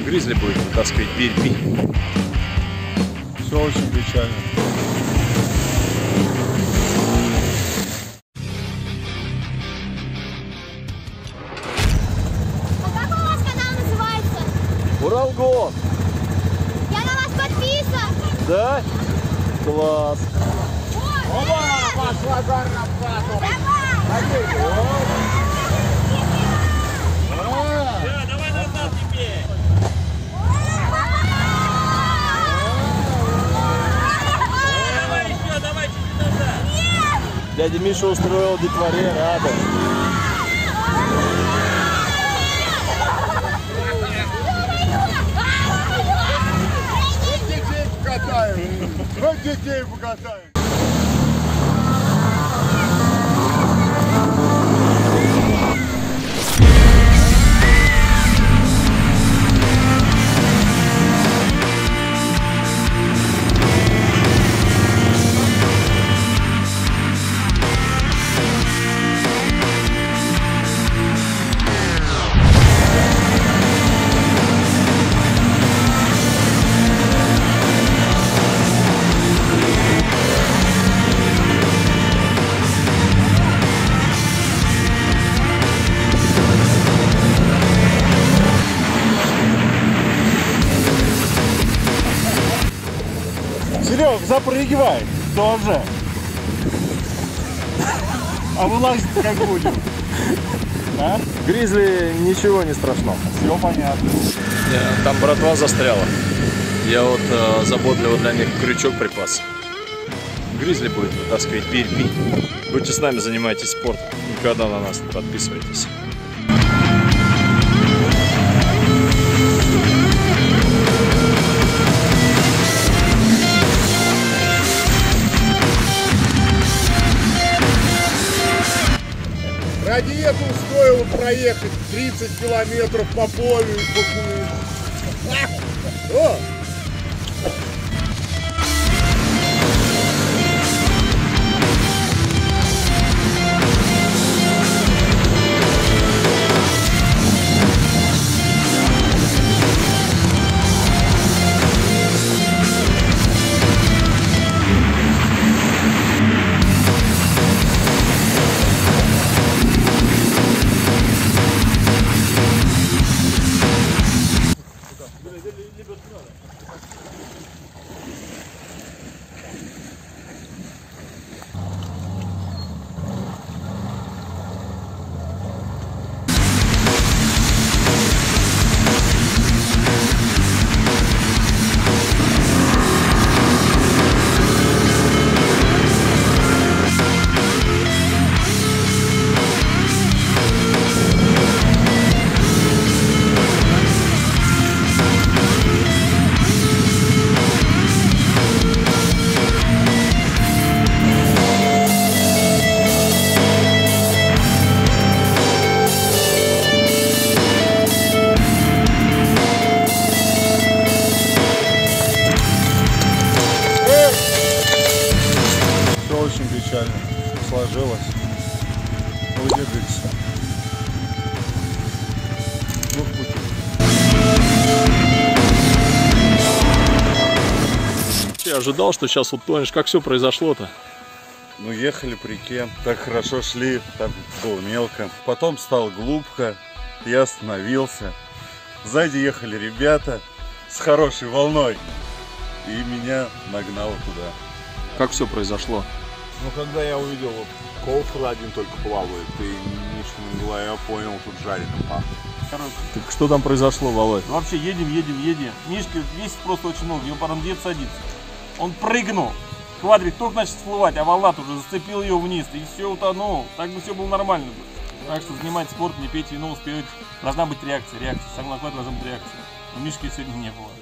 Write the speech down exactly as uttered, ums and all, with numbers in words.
Гризли будет вытаскивать береги. Все очень печально. А как у вас канал называется? Уралгон! Я на вас подписан! Да? Класс! Оба! Пошла горна в хату! Давай! Давай назад теперь! Давай еще, давай чуть-чуть назад! Дядя Миша устроил детворе радость. Детей покатаем! Вот детей покатаем! Серег, запрыгивай тоже. А вылазить как будем? А? Гризли ничего не страшно. Все понятно. Там братва застряла. Я вот э, заботливо для них крючок припас. Гризли будет вытаскивать береги. Будьте с нами, занимайтесь спортом. Никогда на нас не подписывайтесь. Ради этого стоило проехать тридцать километров по полю и поплыть. О! Очень печально сложилось. Выдержится. Ну, в пути. Я ожидал, что сейчас утонешь. Как все произошло-то? Ну, ехали по реке, так хорошо шли, там было мелко. Потом стало глубоко, я остановился. Сзади ехали ребята с хорошей волной, и меня нагнало туда. Как все произошло? Ну, когда я увидел, вот кофр один только плавает, и ничего не было, я понял, тут жареным пахнет. Так что там произошло, Володь? Ну, вообще едем, едем, едем. Мишка весит просто очень много, его потом дед садится. Он прыгнул. Квадрик только начал всплывать, а волна уже зацепил ее вниз, и все утонул. Так бы все было нормально. Так что занимайтесь спортом, не пейте вино, успевайте. Должна быть реакция, реакция. Самое главное, должна быть реакция. Но Мишки сегодня не было.